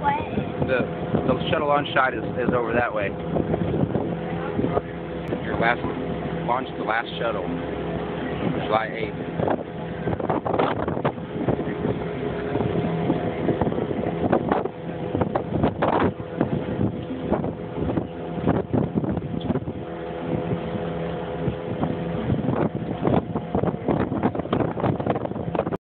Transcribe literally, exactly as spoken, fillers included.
What? The the shuttle launch site is, is over that way. Your last launch, the last shuttle, July eighth.